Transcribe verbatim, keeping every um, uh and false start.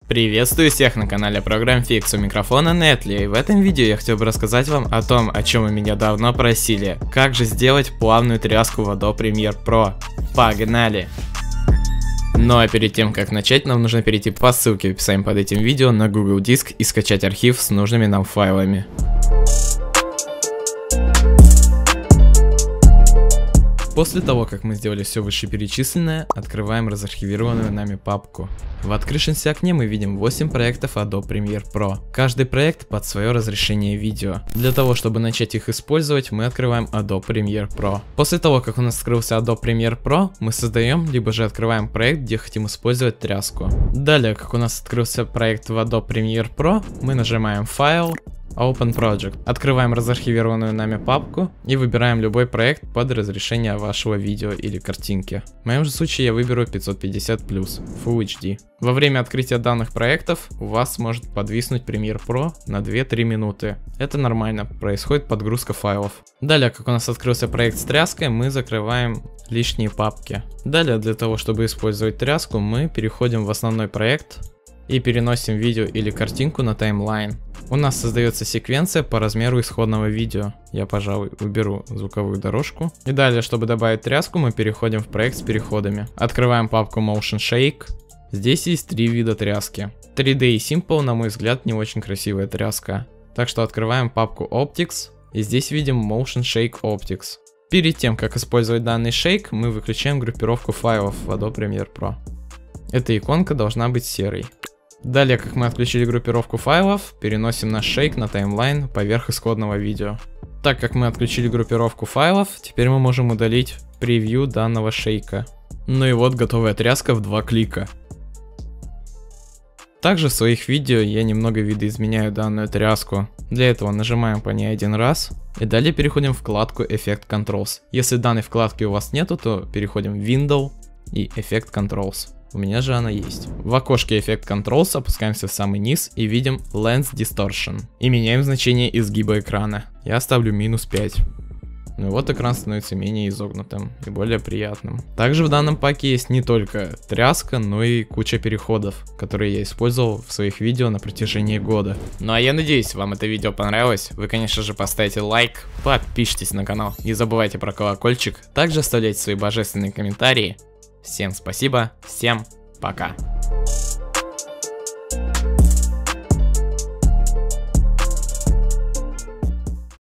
Приветствую всех на канале ProgramFix, у микрофона Netly, и в этом видео я хотел бы рассказать вам о том, о чем вы меня давно просили. Как же сделать плавную тряску в Adobe Premiere Pro. Погнали! Ну а перед тем как начать, нам нужно перейти по ссылке в описании под этим видео на Google Диск и скачать архив с нужными нам файлами. После того, как мы сделали все вышеперечисленное, открываем разархивированную нами папку. В открывшемся окне мы видим восемь проектов Adobe Premiere Pro. Каждый проект под свое разрешение видео. Для того, чтобы начать их использовать, мы открываем Adobe Premiere Pro. После того, как у нас открылся Adobe Premiere Pro, мы создаем, либо же открываем проект, где хотим использовать тряску. Далее, как у нас открылся проект в Adobe Premiere Pro, мы нажимаем «Файл», Open Project. Открываем разархивированную нами папку и выбираем любой проект под разрешение вашего видео или картинки. В моем же случае я выберу пятьсот пятьдесят плюс Full эйч ди. Во время открытия данных проектов у вас может подвиснуть Premiere Pro на две-три минуты. Это нормально, происходит подгрузка файлов. Далее, как у нас открылся проект с тряской, мы закрываем лишние папки. Далее, для того, чтобы использовать тряску, мы переходим в основной проект и переносим видео или картинку на таймлайн. У нас создается секвенция по размеру исходного видео. Я, пожалуй, уберу звуковую дорожку. И далее, чтобы добавить тряску, мы переходим в проект с переходами. Открываем папку Motion Shake. Здесь есть три вида тряски. три дэ и Simple, на мой взгляд, не очень красивая тряска. Так что открываем папку Optics. И здесь видим Motion Shake Optics. Перед тем, как использовать данный шейк, мы выключаем группировку файлов в Adobe Premiere Pro. Эта иконка должна быть серой. Далее, как мы отключили группировку файлов, переносим наш шейк на таймлайн поверх исходного видео. Так как мы отключили группировку файлов, теперь мы можем удалить превью данного шейка. Ну и вот готовая тряска в два клика. Также в своих видео я немного видоизменяю данную тряску. Для этого нажимаем по ней один раз и далее переходим в вкладку Effect Controls. Если данной вкладки у вас нету, то переходим в Window и Effect Controls. У меня же она есть. В окошке Effect Controls опускаемся в самый низ и видим Lens Distortion. И меняем значение изгиба экрана. Я ставлю минус пять. Ну и вот экран становится менее изогнутым и более приятным. Также в данном паке есть не только тряска, но и куча переходов, которые я использовал в своих видео на протяжении года. Ну а я надеюсь, вам это видео понравилось. Вы, конечно же, поставите лайк, подпишитесь на канал, не забывайте про колокольчик. Также оставляйте свои божественные комментарии. Всем спасибо, всем пока.